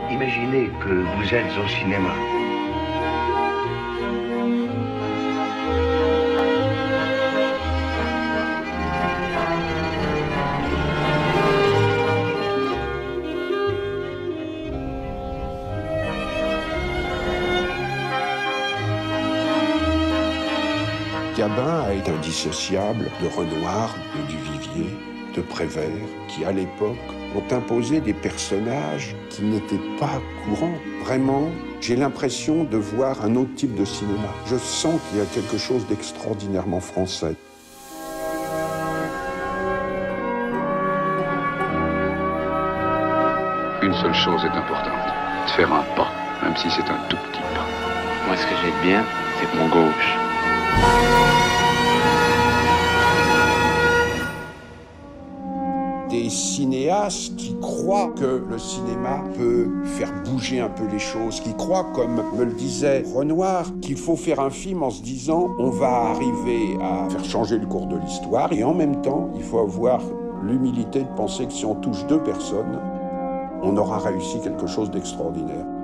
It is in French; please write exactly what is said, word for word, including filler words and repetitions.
Imaginez que vous êtes au cinéma. Gabin a été indissociable de Renoir, de Duvivier, de Prévert, qui à l'époque ont imposé des personnages qui n'étaient pas courants. Vraiment, j'ai l'impression de voir un autre type de cinéma. Je sens qu'il y a quelque chose d'extraordinairement français. Une seule chose est importante, de faire un pas, même si c'est un tout petit pas. Moi, ce que j'ai de bien, c'est mon gauche. Des cinéastes qui croient que le cinéma peut faire bouger un peu les choses, qui croient, comme me le disait Renoir, qu'il faut faire un film en se disant on va arriver à faire changer le cours de l'histoire, et en même temps, il faut avoir l'humilité de penser que si on touche deux personnes, on aura réussi quelque chose d'extraordinaire.